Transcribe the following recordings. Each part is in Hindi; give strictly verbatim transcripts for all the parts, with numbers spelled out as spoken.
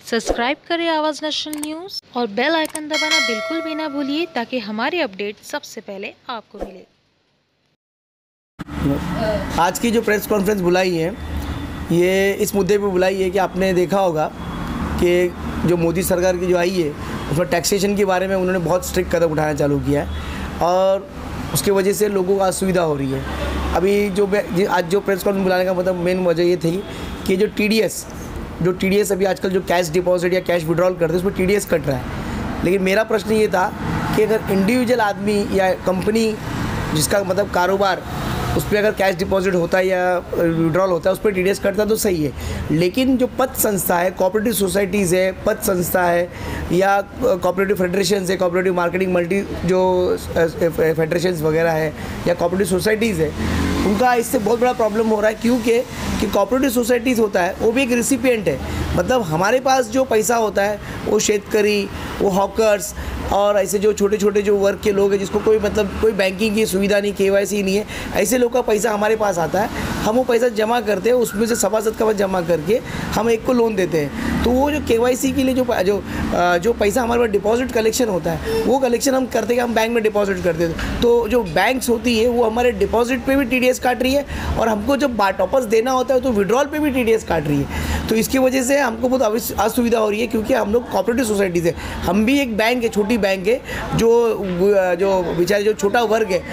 सब्सक्राइब करें आवाज़ नेशनल न्यूज़ और बेल आइकन दबाना बिल्कुल भी ना भूलिए ताकि हमारे अपडेट सबसे पहले आपको मिले। आज की जो प्रेस कॉन्फ्रेंस बुलाई है ये इस मुद्दे पे बुलाई है कि आपने देखा होगा कि जो मोदी सरकार की जो आई है उसमें टैक्सेशन के बारे में उन्होंने बहुत स्ट्रिक्ट कदम उठाना चालू किया है और उसकी वजह से लोगों को असुविधा हो रही है। अभी जो आज जो प्रेस कॉन्फ्रेंस बुलाने का मतलब मेन वजह ये थी कि जो टी डी एस जो टी डी एस अभी आजकल जो कैश डिपॉजिट या कैश विड्रॉल करते हैं उसमें टी डी एस कट रहा है। लेकिन मेरा प्रश्न ये था कि अगर इंडिविजुअल आदमी या कंपनी जिसका मतलब कारोबार उस पर अगर कैश डिपॉजिट होता है या विड्रॉल होता है उस पर टी डी एस कटता तो सही है, लेकिन जो पद संस्था है, कोऑपरेटिव सोसाइटीज़ है, पद संस्था है या कोऑपरेटिव फेडरेशन है, कोऑपरेटिव मार्केटिंग मल्टी जो फेडरेशंस वगैरह है या कोऑपरेटिव सोसाइटीज़ है, उनका इससे बहुत बड़ा प्रॉब्लम हो रहा है। क्योंकि कि कोऑपरेटिव सोसाइटीज़ होता है वो भी एक रिसिपिएंट है, मतलब हमारे पास जो पैसा होता है वो शेतकरी, वो हॉकर्स और ऐसे जो छोटे छोटे जो वर्क के लोग हैं जिसको कोई मतलब कोई बैंकिंग की सुविधा नहीं, के वाई सी नहीं है, ऐसे लोग का पैसा हमारे पास आता है, हम वो पैसा जमा करते हैं, उसमें से सभासद का पैसा जमा करके हम एक को लोन देते हैं। तो वो जो के वाई सी के लिए जो जो जो पैसा हमारे पास डिपॉजिट कलेक्शन होता है वो कलेक्शन हम करते हैं, हम बैंक में डिपॉजिट करते हैं। तो जो बैंक्स होती है वो हमारे डिपॉजिट पे भी टी डी एस काट रही है और हमको जब टॉपर्स देना होता है तो विड्रॉल पे भी टी डी एस काट रही है। तो इसकी वजह से हमको बहुत असुविधा हो रही है क्योंकि हम लोग कोऑपरेटिव सोसाइटीज़ है, हम भी एक बैंक है, छोटी बैंक है, जो जो बेचारे जो छोटा वर्ग है,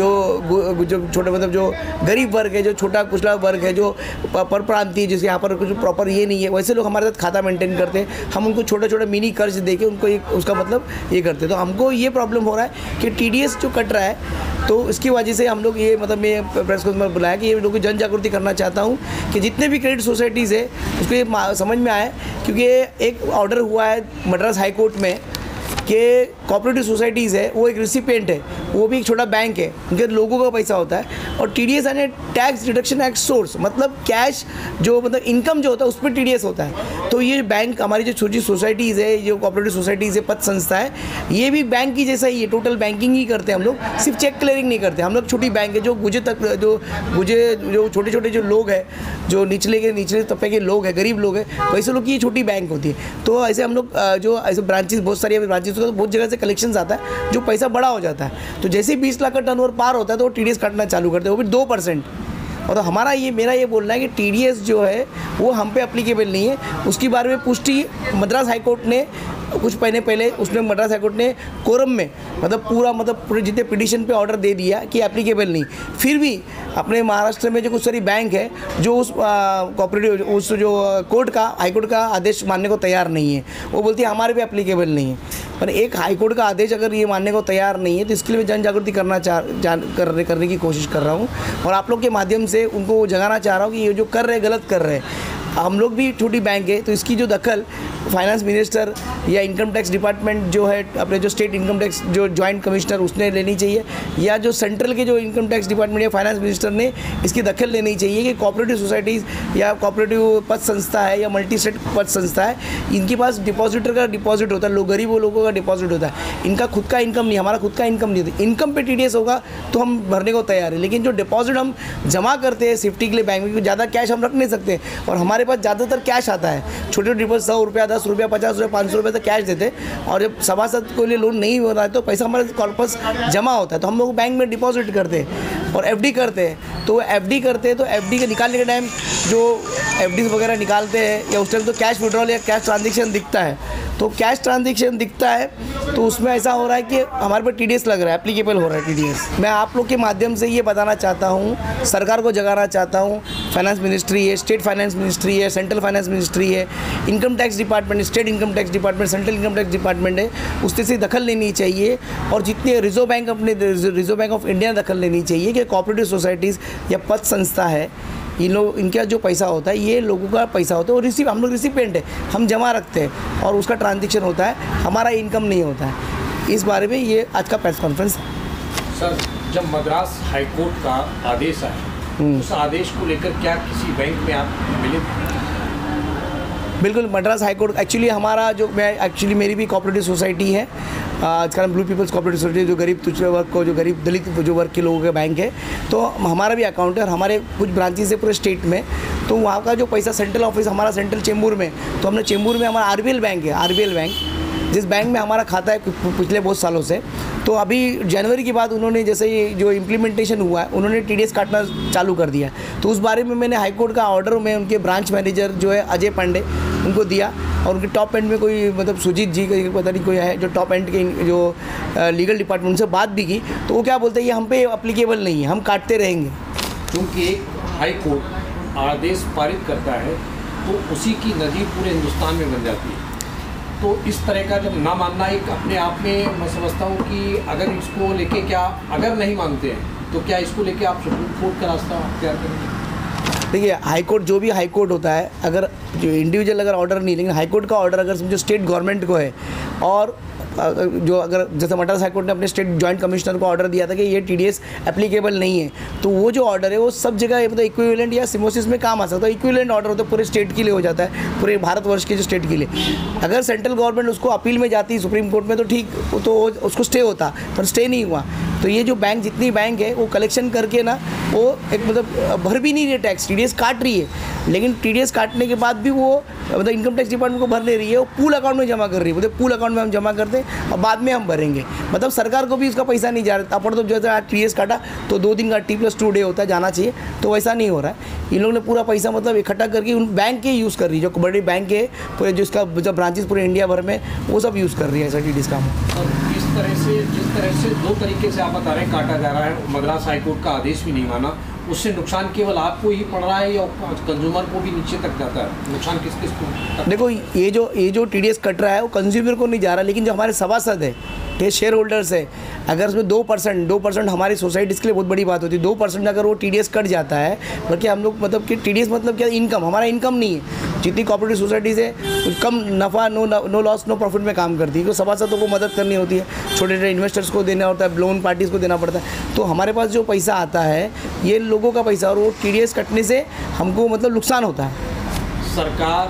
जो जो छोटे मतलब जो गरीब वर्ग है, जो छोटा कुचला वर्ग है, जो पर प्रांतीय जिसके यहाँ पर कुछ प्रॉपर ये नहीं है, वैसे लोग हमारे साथ खाता मेंटेन करते हैं, हम उनको छोटा छोटा मिनी कर्ज दे के उनको एक उसका मतलब ये करते हैं। तो हमको ये प्रॉब्लम हो रहा है कि टी डी एस जो कट रहा है तो इसकी वजह से हम लोग ये मतलब मैं प्रेस को मैं बुलाया कि ये लोगों को जन जागृति करना चाहता हूँ कि जितने भी क्रेडिट सोसाइटीज़ है उसको ये समझ में आए, क्योंकि एक ऑर्डर हुआ है मद्रास हाई कोर्ट में कि कोऑपरेटिव सोसाइटीज़ है वो एक रिसिपिएंट है, वो भी एक छोटा बैंक है, उनके लोगों का पैसा होता है और टी डी एस यानी टैक्स डिडक्शन एक्ट सोर्स, मतलब कैश जो मतलब इनकम जो होता है उस पर टी डी एस होता है। तो ये बैंक हमारी जो छोटी सोसाइटीज़ है, जो कोऑपरेटिव सोसाइटीज़ है, पद संस्था है, ये भी बैंक की जैसा ही है, टोटल बैंकिंग ही करते हैं हम लोग, सिर्फ चेक क्लियरिंग नहीं करते। हम लोग छोटी बैंक है जो गुजे तक जो गुजे जो छोटे छोटे जो लोग हैं, जो निचले के निचले तबके के लोग हैं, गरीब लोग हैं, वैसे लोग की ये छोटी बैंक होती है। तो ऐसे हम लोग जो ऐसे ब्रांचेस बहुत सारी ब्रांचेस तो बहुत जगह से कलेक्शंस आता है, जो पैसा बड़ा हो जाता है तो जैसे ही बीस लाख का टर्नओवर पार होता है तो वो टी डी एस काटना चालू करते हैं, वो भी दो परसेंट। और तो हमारा ये मेरा ये बोलना है कि टी डी एस जो है वो हम पे अप्लीकेबल नहीं है। उसके बारे में पुष्टि मद्रास हाई कोर्ट ने कुछ महीने पहले उसने मद्रास हाई कोर्ट ने कोरम में मतलब पूरा मतलब पूरे जितने पिटीशन पे ऑर्डर दे दिया कि एप्लीकेबल नहीं। फिर भी अपने महाराष्ट्र में जो कुछ सारी बैंक है जो उस कोऑपरेटिव उस जो कोर्ट का हाई कोर्ट का आदेश मानने को तैयार नहीं है, वो बोलती है हमारे भी एप्लीकेबल नहीं है। पर एक हाई कोर्ट का आदेश अगर ये मानने को तैयार नहीं है तो इसके लिए मैं जन जागृति करना चाह जान करने करने की कोशिश कर रहा हूँ और आप लोग के माध्यम से उनको जगाना चाह रहा हूँ कि ये जो कर रहे हैं गलत कर रहे हैं। हम लोग भी छोटी बैंक है तो इसकी जो दखल फाइनेंस मिनिस्टर या इनकम टैक्स डिपार्टमेंट जो है अपने जो स्टेट इनकम टैक्स जो जॉइंट कमिश्नर उसने लेनी चाहिए, या जो सेंट्रल के जो इनकम टैक्स डिपार्टमेंट या फाइनेंस मिनिस्टर ने इसकी दखल लेनी चाहिए कि कोऑपरेटिव सोसाइटीज़ या कोऑपरेटिव पद संस्था है या मल्टी स्टेट पद संस्था है, इनके पास डिपॉजिटर का डिपॉजिट होता है, लोग गरीबों लोगों का डिपॉजिट होता है, इनका खुद का इनकम नहीं, हमारा खुद का इनकम नहीं होता। इनकम पे टी डी एस होगा तो हम भरने को तैयार है, लेकिन जो डिपॉजिट हम जमा करते हैं सेफ्टी के लिए बैंक में, ज़्यादा कैश हम रख नहीं सकते और हमारे पास ज़्यादातर कैश आता है, छोटे छोटे डिपॉजिट सौ रुपया, दस रुपया, पचास रुपया, पाँच सौ रुपये तक कैश देते और जब सभासद के लिए लोन नहीं हो रहा है तो पैसा हमारे कॉर्पस जमा होता है तो हम लोग बैंक में डिपॉजिट करते हैं और एफ डी करते हैं। तो एफ डी करते हैं तो एफ डी के निकालने के टाइम जो एफ डी वगैरह निकालते हैं या उस टाइम तो कैश विड्रॉल या कैश ट्रांजेक्शन दिखता है, तो कैश ट्रांजेक्शन दिखता है तो उसमें ऐसा हो रहा है कि हमारे पर टी डी एस लग रहा है, एप्लीकेबल हो रहा है टी डी एस। मैं आप लोग के माध्यम से ये बताना चाहता हूँ, सरकार को जगाना चाहता हूँ, फाइनेंस मिनिस्ट्री है, स्टेट फाइनेंस मिनिस्ट्री है, सेंट्रल फाइनेंस मिनिस्ट्री है, income tax department, state income tax department, central income tax department है, उससे से दखल लेनी चाहिए और जितने रिजर्व बैंक अपने रिजर्व बैंक ऑफ इंडिया दखल लेनी चाहिए कि कोऑपरेटिव सोसाइटीज़ या पद संस्था है, इन लोग इनका जो पैसा होता है ये लोगों का पैसा होता है और रिसीव हम लोग रिसिपेंट है, हम जमा रखते हैं और उसका ट्रांजेक्शन होता है, हमारा इनकम नहीं होता है। इस बारे में ये आज का प्रेस कॉन्फ्रेंस है। सर, जब मद्रास हाई कोर्ट का आदेश आया उस आदेश को लेकर क्या किसी बैंक में आप मिले? बिल्कुल, मद्रास हाई कोर्ट एक्चुअली हमारा जो मैं एक्चुअली मेरी भी कोऑपरेटिव सोसाइटी है आजकल ब्लू पीपल्स कोऑपरेटिव सोसाइटी जो गरीब तुच्छ वर्ग को, जो गरीब दलित जो वर्ग के लोगों के बैंक है, तो हमारा भी अकाउंट है और हमारे कुछ ब्रांचेस है पूरे स्टेट में। तो वहाँ का जो पैसा सेंट्रल ऑफिस हमारा सेंट्रल चेंबूर में, तो हमने चेंबूर में हमारा आरबीएल बैंक है, आरबीएल बैंक जिस बैंक में हमारा खाता है पिछले बहुत सालों से। तो अभी जनवरी के बाद उन्होंने जैसे ये जो इम्प्लीमेंटेशन हुआ है, उन्होंने टीडीएस काटना चालू कर दिया। तो उस बारे में मैंने हाईकोर्ट का ऑर्डर में उनके ब्रांच मैनेजर जो है अजय पांडे, उनको दिया और उनके टॉप एंड में कोई मतलब सुजीत जी का पता नहीं कोई है जो टॉप एंड के जो लीगल डिपार्टमेंट से बात भी की, तो वो क्या बोलते हैं ये हम पे अप्लीकेबल नहीं है, हम काटते रहेंगे। क्योंकि हाई कोर्ट आदेश पारित करता है तो उसी की नज़ीर पूरे हिंदुस्तान में बन जाती है। तो इस तरह का जब ना मानना एक अपने आप में, मैं समझता हूँ कि अगर इसको लेके क्या अगर नहीं मानते हैं तो क्या इसको लेके आप सुप्रीम कोर्ट का रास्ता अख्तियार करेंगे? देखिए हाई कोर्ट जो भी हाई कोर्ट होता है, अगर जो इंडिविजुअल अगर ऑर्डर नहीं, लेकिन हाई कोर्ट का ऑर्डर अगर समझो स्टेट गवर्नमेंट को है और जो अगर जैसे मद्रास हाई कोर्ट ने अपने स्टेट जॉइंट कमिश्नर को ऑर्डर दिया था कि ये टीडीएस एप्लीकेबल नहीं है, तो वो जो ऑर्डर है वो सब जगह मतलब इक्विवेलेंट या सिमोसिस में काम आ सकता है। इक्विवेलेंट ऑर्डर होता है पूरे स्टेट के लिए हो जाता है, पूरे भारतवर्ष के जो स्टेट के लिए। अगर सेंट्रल गवर्नमेंट उसको अपील में जाती सुप्रीम कोर्ट में तो ठीक, तो उसको स्टे होता, पर स्टे नहीं हुआ। तो ये जो बैंक जितनी बैंक है वो कलेक्शन करके ना वो एक मतलब भर भी नहीं रही टैक्स, टीडीएस काट रही है, लेकिन टीडीएस काटने के बाद भी वो मतलब इनकम टैक्स डिपार्टमेंट को भर ले रही है, वो पूल अकाउंट में जमा कर रही है। बोलते पूल अकाउंट में हम जमा करते हैं और बाद में हम भरेंगे, मतलब सरकार को भी उसका पैसा नहीं जा रहा। अपन तो जैसे आज टीडीएस काटा तो दो दिन का टी प्लस टू डे होता है, जाना चाहिए, तो वैसा नहीं हो रहा है। इन लोगों ने पूरा पैसा मतलब इकट्ठा करके उन बैंक के यूज़ कर रही है, जो बड़ी बैंक है पूरे जिसका जो ब्रांचेस पूरे इंडिया भर में वो सब यूज़ कर रही है ऐसा टीडीएस का। और इस तरह से जिस तरह से दो तरीके से आप बता रहे हैं काटा जा रहा है, मद्रास हाईकोर्ट का आदेश भी नहीं माना, उससे नुकसान केवल आपको ही पड़ रहा है या कंज्यूमर को भी नीचे तक जाता है? नुकसान किस किस को? देखो ये जो ये जो टीडीएस कट रहा है वो कंज्यूमर को नहीं जा रहा, लेकिन जो हमारे सभासद है, ये शेयर होल्डर्स है, अगर उसमें दो परसेंट दो परसेंट हमारी सोसाइटीज़ के लिए बहुत बड़ी बात होती है। दो परसेंट अगर वो टीडीएस कट जाता है, बल्कि हम लोग मतलब कि टीडीएस मतलब क्या, इनकम, हमारा इनकम नहीं है। जितनी कोऑपरेटिव सोसाइटीज़ है कम नफ़ा, no no loss no profit में काम करती है, तो सभासदों को मदद करनी होती है, छोटे छोटे इन्वेस्टर्स को देना होता है, लोन पार्टीज़ को देना पड़ता है। तो हमारे पास जो पैसा आता है ये लोगों का पैसा, और वो टीडीएस कटने से हमको मतलब नुकसान होता है। सरकार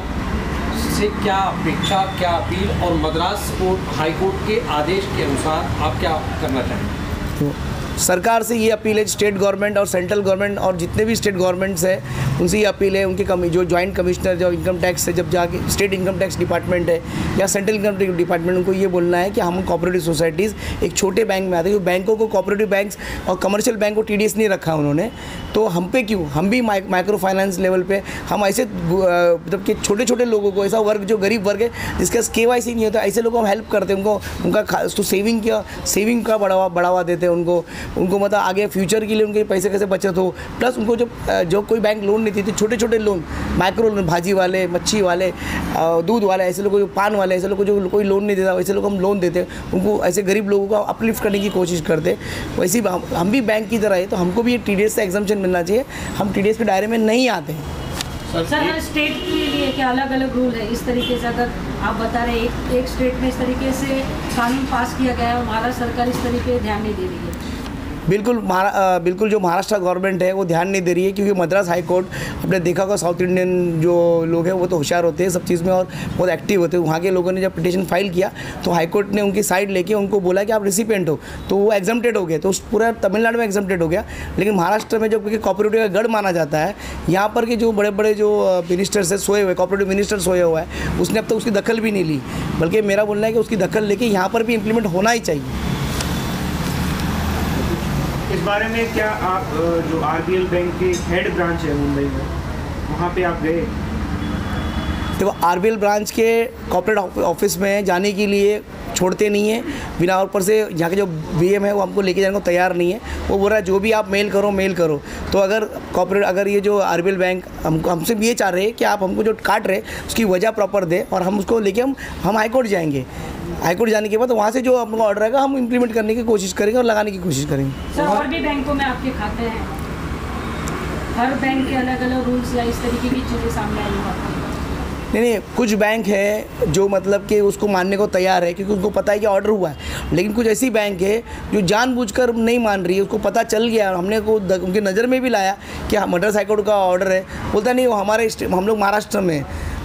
से क्या अपेक्षा, क्या अपील, और मद्रास कोर्ट हाई कोर्ट के आदेश के अनुसार आप क्या करना चाहेंगे? तो सरकार से ये अपील है, स्टेट गवर्नमेंट और सेंट्रल गवर्नमेंट और जितने भी स्टेट गवर्नमेंट्स हैं उनसे ये अपील है, उनके कमी जो जॉइंट कमिश्नर जो इनकम टैक्स है, जब जाके स्टेट इनकम टैक्स डिपार्टमेंट है या सेंट्रल इनकम टैक्स डिपार्टमेंट, उनको ये बोलना है कि हम कोऑपरेटिव सोसाइटीज़ एक छोटे बैंक में आते हैं। बैंकों को, कोऑपरेटिव बैंक्स और कमर्शियल बैंक को टीडीएस नहीं रखा उन्होंने, तो हम पे क्यों, हम भी माइक्रो फाइनेंस लेवल पे हम ऐसे मतलब कि छोटे छोटे लोगों को, ऐसा वर्ग जो गरीब वर्ग है जिसका केवाईसी नहीं होता, ऐसे लोगों को हम हेल्प करते हैं, उनको उनका उसको सेविंग का सेविंग का बढ़ावा बढ़ावा देते हैं, उनको उनको मतलब आगे फ्यूचर के लिए उनके पैसे कैसे बचत हो। प्लस उनको जो जो कोई बैंक लोन नहीं देती, छोटे छोटे लोन, माइक्रो लोन, भाजी वाले, मच्छी वाले, दूध वाले, ऐसे लोगों को, पान वाले, ऐसे लोगों को जो कोई लोन नहीं देता, वैसे लोग हम लोन देते हैं उनको, ऐसे गरीब लोगों को अपलिफ्ट करने की कोशिश करते हैं। वैसे ही हम भी बैंक की तरह है, तो हमको भी टीडीएस से एग्जम्पशन मिलना चाहिए, हम टीडीएस के दायरे में नहीं आते हैं। सर हर स्टेट के लिए क्या अलग अलग रूल है? इस तरीके से अगर आप बता रहे हैं एक एक स्टेट में इस तरीके से कानून पास किया गया है और महाराष्ट्र सरकार इस तरीके ध्यान नहीं दे रही है। बिल्कुल महारा बिल्कुल जो महाराष्ट्र गवर्नमेंट है वो ध्यान नहीं दे रही है, क्योंकि मद्रास हाई कोर्ट आपने देखा होगा, साउथ इंडियन जो लोग हैं वो तो होशियार होते हैं सब चीज़ में और बहुत एक्टिव होते हैं। वहाँ के लोगों ने जब पिटीशन फाइल किया तो हाई कोर्ट ने उनकी साइड लेके उनको बोला कि आप रिसिपेंट हो, तो वो एग्जम्प्टेड हो गए, तो पूरा तमिलनाडु में एग्जम्प्टेड हो गया। लेकिन महाराष्ट्र में जो क्योंकि कोऑपरेटिव का गढ़ माना जाता है, यहाँ पर के जो बड़े बड़े जो मिनिस्टर्स है सोए हुए, कोऑपरेटिव मिनिस्टर सोए हुआ है, उसने अब तक उसकी दखल भी नहीं ली, बल्कि मेरा बोलना है कि उसकी दखल लेके यहाँ पर भी इम्प्लीमेंट होना ही चाहिए। इस बारे में क्या आप जो आरबीएल बैंक के हेड ब्रांच है मुंबई में, वहाँ पे आप गए? देखो आरबीएल ब्रांच के कॉर्पोरेट ऑफिस में जाने के लिए छोड़ते नहीं है बिना, ऊपर से यहाँ के जो बीएम है वो हमको लेके जाने को तैयार नहीं है। वो बोल रहा है जो भी आप मेल करो मेल करो। तो अगर कॉर्पोरेट अगर ये जो आरबीएल बैंक हमको हमसे ये चाह रहे हैं कि आप हमको जो काट रहे उसकी वजह प्रॉपर दे, और हम उसको लेके हम हम हाई कोर्ट जाएंगे। हाई कोर्ट जाने के बाद वहाँ से जो हमको ऑर्डर आएगा हम इम्प्लीमेंट करने की कोशिश करेंगे और लगाने की कोशिश करेंगे। सर और भी बैंकों में आपके खाते हैं, हर बैंक के अलग अलग रूल्स या इस तरीके की चीज़ें सामने आई हैं? नहीं नहीं कुछ बैंक है जो मतलब कि उसको मानने को तैयार है, क्योंकि उनको पता है कि ऑर्डर हुआ है। लेकिन कुछ ऐसी बैंक है जो जानबूझकर नहीं मान रही है, उसको पता चल गया, हमने को उनकी नज़र में भी लाया कि मद्रास हाई कोर्ट का ऑर्डर है, बोलता नहीं वो हमारे हम लोग महाराष्ट्र में,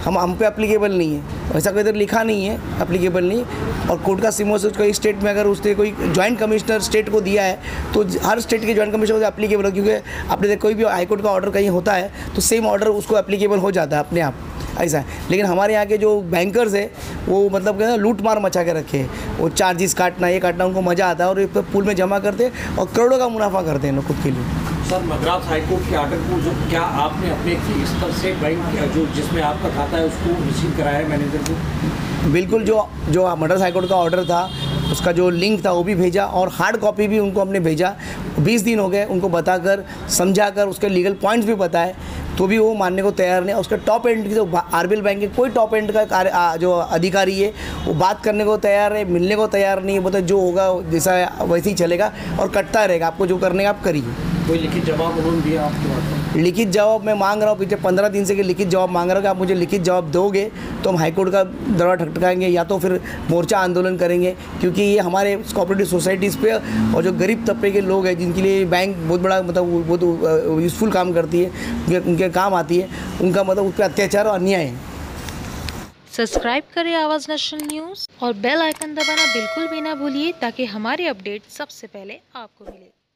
हम हम पे एप्लीकेबल नहीं है, ऐसा कोई इधर लिखा नहीं है, एप्लीकेबल नहीं। और कोर्ट का सिमो से कोई स्टेट में अगर उसने कोई जॉइंट कमिश्नर स्टेट को दिया है तो हर स्टेट के जॉइंट कमिश्नर को एप्लीकेबल हो, क्योंकि आपने देखा कोई भी हाई कोर्ट का ऑर्डर कहीं होता है तो सेम ऑर्डर उसको एप्लीकेबल हो जाता है अपने आप, ऐसा है। लेकिन हमारे यहाँ के जो बैंकर्स है वो मतलब कहते हैं लूट मार मचा के रखे हैं, वो चार्जेस काटना ये काटना उनको मज़ा आता है और ये पूल में जमा करते हैं और करोड़ों का मुनाफा करते हैं लोग खुद के लिए। सर, मद्रास हाईकोर्ट के आर्डर को जो क्या आपने अपने की स्तर से बैंक जो जिसमें आपका खाता है उसको रिसीव कराया है मैनेजर को? बिल्कुल, जो जो मद्रास हाईकोर्ट का ऑर्डर था उसका जो लिंक था वो भी भेजा और हार्ड कॉपी भी उनको हमने भेजा। बीस दिन हो गए उनको बताकर समझाकर उसके लीगल पॉइंट्स भी बताए तो भी वो मानने को तैयार नहीं। उसका टॉप एंड की जो आरबीएल बैंक के कोई टॉप एंड का कार्य जो अधिकारी है वो बात करने को तैयार है, मिलने को तैयार नहीं है। बोलते जो होगा जैसा वैसे ही चलेगा और कटता रहेगा, आपको जो करने का आप करिए। कोई लिखित जवाब उन्होंने दिया आपको? लिखित जवाब मैं मांग रहा हूँ, पिछले पंद्रह दिन से कि लिखित जवाब मांग रहा हूँ कि आप मुझे लिखित जवाब दोगे तो हम हाईकोर्ट का दरवाजा ठकठकाएंगे या तो फिर मोर्चा आंदोलन करेंगे, क्योंकि ये हमारे कोऑपरेटिव सोसाइटीज़ पे और जो गरीब तबके के लोग हैं जिनके लिए बैंक बहुत बड़ा मतलब बहुत यूज़फुल काम करती है, उनके उनके काम आती है, उनका मतलब उस पर अत्याचार और अन्याय है। सब्सक्राइब करें आवाज़ नेशनल न्यूज़ और बेल आइकन दबाना बिल्कुल भी ना भूलिए ताकि हमारी अपडेट सबसे पहले आपको मिले।